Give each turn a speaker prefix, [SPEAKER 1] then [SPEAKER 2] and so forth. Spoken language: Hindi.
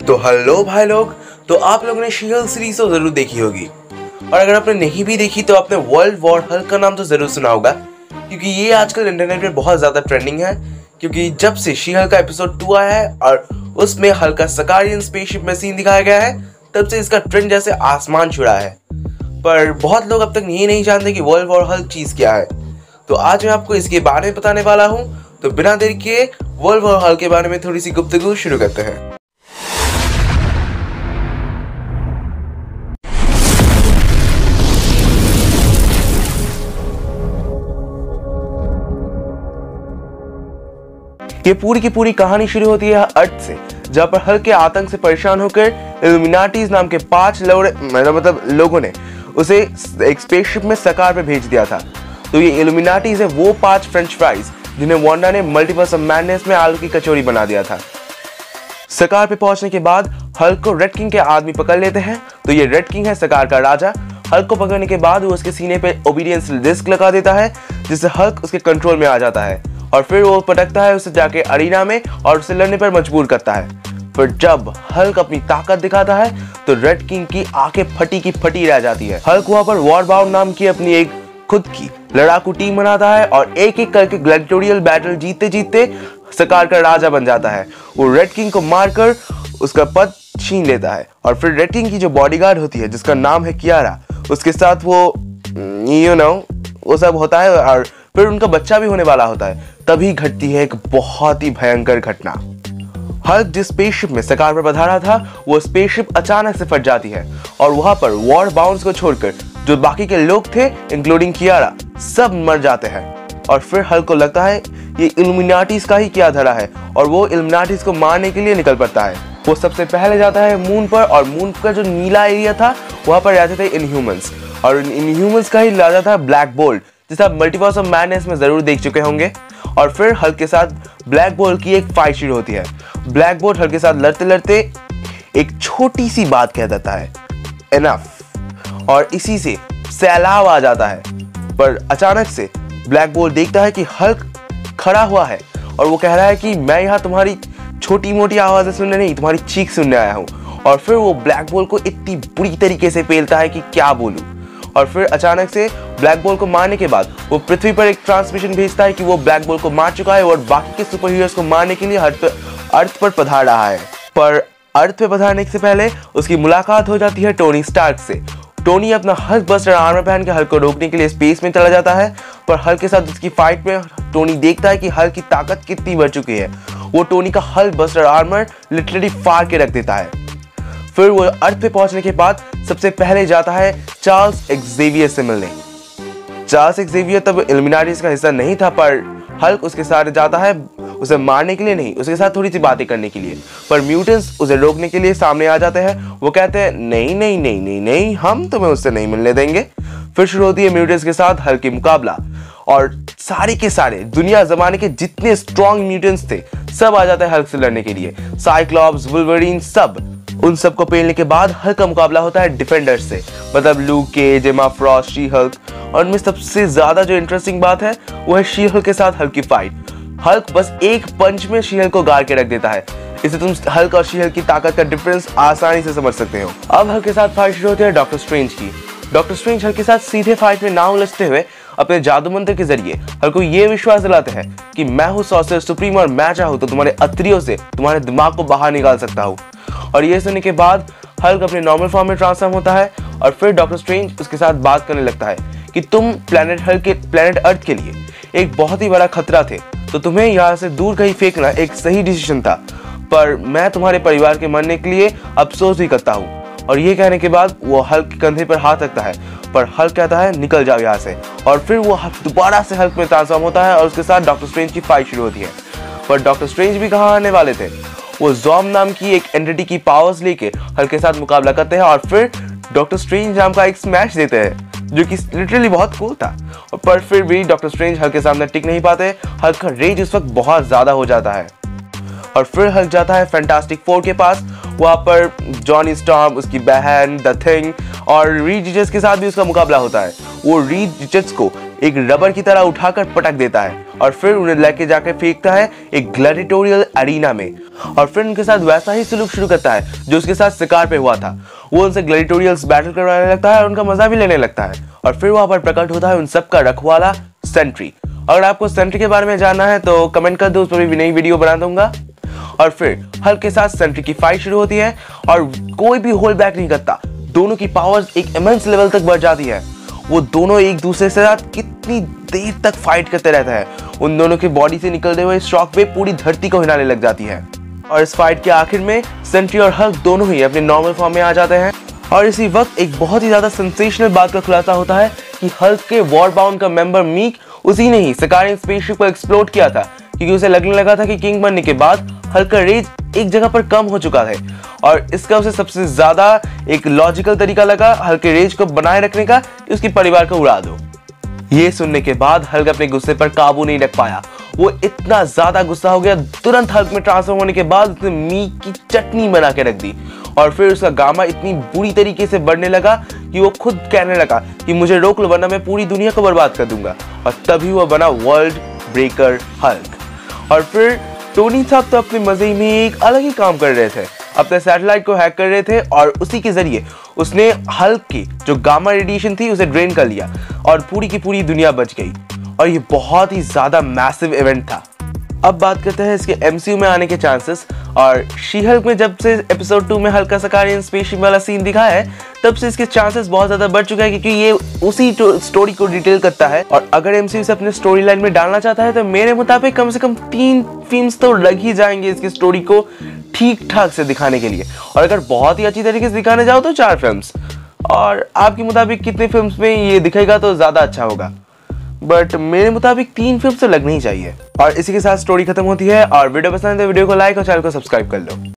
[SPEAKER 1] तो हेलो भाई लोग, तो आप लोगों ने शी हल्क सीरीज तो जरूर देखी होगी, और अगर आपने नहीं भी देखी तो आपने वर्ल्ड वॉर हल्क का नाम तो जरूर सुना होगा, क्योंकि ये आजकल इंटरनेट पे बहुत ज्यादा ट्रेंडिंग है। क्योंकि जब से शी हल्क का एपिसोड 2 आया है और उसमें हल्क का सकारियन स्पेसशिप में सीन दिखाया गया है, तब से इसका ट्रेंड जैसे आसमान छुड़ा है। पर बहुत लोग अब तक ये नहीं जानते कि वर्ल्ड वॉर हल्क चीज क्या है। तो आज मैं आपको इसके बारे में बताने वाला हूँ। तो बिना देर किए वर्ल्ड वॉर हल्क के बारे में थोड़ी सी गुफ्तगू शुरू करते हैं। ये पूरी की पूरी कहानी शुरू होती है अर्थ से, जहाँ पर हल्क के आतंक से परेशान होकर इल्यूमिनाटीज नाम के 5 लोगों ने उसे एक स्पेसशिप में सकार पे भेज दिया था। तो ये इल्यूमिनाटीज है वो 5 फ्रेंच फ्राइज जिन्हें वांडा ने मल्टीवर्स ऑफ मैडनेस में आलू की कचौरी बना दिया था। सकार पे पहुंचने के बाद हल्क को रेड किंग के आदमी पकड़ लेते हैं। तो ये रेड किंग है सकार का राजा। हल्क को पकड़ने के बाद वो उसके सीने पे ओबीडियंस डिस्क लगा देता है, जिससे हल्क उसके कंट्रोल में आ जाता है और फिर वो पटकता है उसे जाके अरीना में और उसे लड़ने पर मजबूर करता है। फिर जब हल्क अपनी ताकत दिखाता है तो रेड किंग की आंखें फटी की फटी रह जाती है। हल्क वहां पर वॉरबाउंड नाम की अपनी एक खुद की लड़ाकू टीम बनाता है और एक एक करके ग्लैडिएटोरियल बैटल जीतते जीतते सकार का राजा बन जाता है। वो रेड किंग को मारकर उसका पद छीन लेता है और फिर रेड किंग की जो बॉडीगार्ड होती है जिसका नाम है कियारा, उसके साथ वो वो सब होता है और फिर उनका बच्चा भी होने वाला होता है। तभी घटती है एक बहुत ही भयंकर घटना। हल्क जिस स्पेसशिप में सकार पर पधारा था वो स्पेसशिप अचानक से फट जाती है और वहां पर वॉर बाउंड्स को छोड़कर जो बाकी के लोग थे इंक्लूडिंग कियारा सब मर जाते हैं। और फिर हल्क को लगता है ये इल्यूमिनाटीज का ही क्या धड़ा है और वो इल्यूमिनाटीज को मारने के लिए निकल पड़ता है। वो सबसे पहले जाता है मून पर और मून का जो नीला एरिया था वहां पर रहते थे इनह्यूमंस और इनह्यूमंस का ही राजा था ब्लैक बोल्ट, जिसे आप मल्टीवर्स ऑफ मैडनेस में जरूर देख चुके होंगे। और फिर हल्क के साथ ब्लैक बोल्ट की एक फाइट शुरू होती है। ब्लैक बोल्ट हल्क के साथ लड़ते लड़ते एक छोटी सी बात कह देता है, एनफ, और इसी से सैलाब आ जाता है। पर अचानक से ब्लैक बोल्ट देखता है कि हल्क खड़ा हुआ है और वो कह रहा है कि मैं यहाँ तुम्हारी छोटी मोटी आवाजें सुनने नहीं, तुम्हारी चीख सुनने आया हूँ। और फिर वो ब्लैक बोल्ट को इतनी बुरी तरीके से पेलता है कि क्या बोलूं। और फिर अचानक से ब्लैक बोल्ट को मारने के बाद वो पृथ्वी पर एक ट्रांसमिशन भेजता है कि वो ब्लैक बोल्ट को मार चुका है और बाकी के सुपर हीरोज को मारने के लिए अर्थ पर पधार रहा है। पर अर्थ पे पधारने से पहले उसकी मुलाकात हो जाती है टोनी स्टार्क से। टोनी अपना हल्क बस्टर आर्मर पहन के हल्क को रोकने के लिए स्पेस में चला जाता है, पर हल्क के साथ उसकी फाइट में टोनी देखता है कि हल्क की ताकत कितनी बढ़ चुकी है। वो टोनी का हल्क बस्टर आर्मर लिटरली फाड़ के रख देता है। फिर वो अर्थ पे पहुंचने के बाद सबसे पहले जाता है चार्ल्स एक्जेवियर से मिलने। चार्ल्स एक्जेवियर तब इल्यूमिनाटीज का हिस्सा नहीं था, पर हल्क उसके साथ जाता है उसे मारने के लिए नहीं, उसके साथ थोड़ी सी बातें करने के लिए। पर म्यूटेंट्स उसे रोकने के लिए सामने आ जाते हैं। वो कहते हैं नहीं नहीं नहीं नहीं नहीं, हम तुम्हें उससे नहीं मिलने देंगे। फिर शुरू होती है म्यूटेंट्स के साथ हल्क की मुकाबला और सारे के सारे दुनिया जमाने के जितने स्ट्रॉन्ग म्यूटेंट्स थे सब आ जाते हैं हल्क से लड़ने के लिए। साइक्लॉप्स, वुल्वरीन, सब उन सबको पेलने के बाद हल्क का मुकाबला होता है डिफेंडर्स से, मतलब Luke Cage, Emma Frost, She Hulk. और उनमें सबसे ज्यादा जो इंटरेस्टिंग बात है वो है शी हल्क के साथ हल्क की फाइट। हल्क बस एक पंच में शी हल्क को गाड़ के रख देता है। इससे तुम हल्क और शी हल्क की ताकत का डिफरेंस आसानी से समझ सकते हो। अब हल्क के साथ फाइट शुरू होती है डॉक्टर स्ट्रेंज की। डॉक्टर स्ट्रेंज हल्क के साथ सीधे फाइट में ना उलझते हुए अपने जादू मंत्र के जरिए हल्क को यह विश्वास दिलाते हैं कि मैं हूँ सॉर्सरर सुप्रीम और मैं चाहूँ तो तुम्हारे अत्रियों से तुम्हारे दिमाग को बाहर निकाल सकता हूँ। और ये सुनने के बाद हल्क अपने नॉर्मल फॉर्म में ट्रांसफॉर्म होता है और फिर डॉक्टर स्ट्रेंज उसके साथ बात करने लगता है कि तुम प्लेनेट अर्थ के लिए एक बहुत ही बड़ा खतरा थे, तो तुम्हें यहाँ से दूर कहीं फेंकना एक सही डिसीजन था, पर मैं तुम्हारे परिवार के मरने के लिए अफसोस भी करता हूँ। और ये कहने के बाद वो हल्क के कंधे पर हाथ रखता है, पर हल्क कहता है निकल जाओ यहाँ से। और फिर वो दोबारा से हल्क में ट्रांसफॉर्म होता है और उसके साथ डॉक्टर स्ट्रेंज की फाइट शुरू होती है। पर डॉक्टर स्ट्रेंज भी कहाँ आने वाले थे, वो ज़ॉम नाम की एक एंटिटी की पावर्स लेके हल्क के साथ मुकाबला करते हैं और फिर डॉक्टर स्ट्रेंज नाम का एक स्मैश देते हैं जो कि लिटरली बहुत कूल था। पर फिर भी डॉक्टर स्ट्रेंज हल्क के सामने टिक नहीं पाते। हल्क का रेज उस वक्त बहुत ज्यादा हो जाता है और फिर हल्क जाता है फैंटास्टिक फोर के पास। वहां पर जॉनी स्टॉर्म, उसकी बहन द थिंग और रीड रिचर्ड्स के साथ भी उसका मुकाबला होता है। वो रीड रिचर्ड्स को एक रबर की तरह उठाकर पटक देता है और फिर उन्हें लेके जाकर फेंकता है एक ग्लैडिएटोरियल एरिना में, और फिर उनके साथ वैसा ही सलूक शुरू करता है जो उसके साथ शिकार पे हुआ था। वो उनसे ग्लैडिएटोरियल्स बैटल करवाने लगता है और उनका मजा भी लेने लगता है, और फिर वहां पर प्रकट होता है उन सबका रखवाला सेंट्री। अगर आपको सेंट्री के बारे में जानना है तो कमेंट कर दो, उस पर भी नई वीडियो बना दूंगा। और फिर हल्क के साथ सेंट्री की फाइट शुरू होती है और कोई भी होल्ड बैक नहीं करता। दोनों की पावर्स एक इमेंस लेवल तक बढ़ जाती है। वो दोनों एक दूसरे से साथ कितनी देर तक फाइट करते रहते हैं। उन दोनों की बॉडी से निकलते हुए शॉक वेव पूरी धरती को हिलाने लग जाती है, और इस फाइट के आखिर में सेंट्री और हल्क दोनों ही अपने नॉर्मल फॉर्म में आ जाते हैं। और इसी वक्त एक बहुत ही ज्यादा सेंसेशनल बात का खुलासा होता है कि हल्क के वॉरबाउंड का मेंबर मीक उसी ने ही सिकारियन स्पेसशिप को एक्सप्लोड किया था, क्योंकि उसे लगने लगा था कि किंग बनने के बाद हल्क का रेज एक जगह पर कम हो चुका है, और इसका उसे सबसे ज्यादा एक लॉजिकल तरीका लगा हल्क के रेज को बनाए रखने का कि उसके परिवार को उड़ा दो। ये सुनने के बाद हल्क अपने गुस्से पर काबू नहीं रख पाया। वो इतना ज्यादा गुस्सा हो गया, तुरंत हल्क में ट्रांसफॉर्म होने के बाद उसने मीक की चटनी बना के रख दी, और फिर उसका गामा इतनी बुरी तरीके से बढ़ने लगा कि वो खुद कहने लगा कि मुझे रोक लो वरना मैं पूरी दुनिया को बर्बाद कर दूंगा। और तभी वो बना वर्ल्ड ब्रेकर हल्क। और फिर टोनी साहब तो अपने मजे में एक अलग ही काम कर रहे थे, अपने सैटेलाइट को हैक कर रहे थे, और उसी के जरिए उसने हल्क की जो गामा रेडिएशन थी उसे ड्रेन कर लिया और पूरी की पूरी दुनिया बच गई। और ये बहुत ही ज्यादा मैसिव इवेंट था। अब बात करते हैं इसके एमसीयू में आने के चांसेस। और शी हल्क में जब से एपिसोड 2 में हल्क का सिकारियन स्पेसशिप वाला सीन दिखा है, तब से इसके चांसेस बहुत ज्यादा बढ़ चुके हैं, क्योंकि ये उसी स्टोरी को डिटेल करता है। और अगर एमसीयू से अपने स्टोरी लाइन में डालना चाहता है तो मेरे मुताबिक कम से कम 3 फिल्म्स तो लग ही जाएंगे इसकी स्टोरी को ठीक ठाक से दिखाने के लिए, और अगर बहुत ही अच्छी तरीके से दिखाने जाओ तो 4 फिल्म्स। और आपके मुताबिक कितने फिल्म्स में ये दिखेगा तो ज्यादा अच्छा होगा, बट मेरे मुताबिक 3 फिल्म तो लगनी ही चाहिए। और इसी के साथ स्टोरी खत्म होती है। और वीडियो पसंद है तो वीडियो को लाइक और चैनल को सब्सक्राइब कर लो।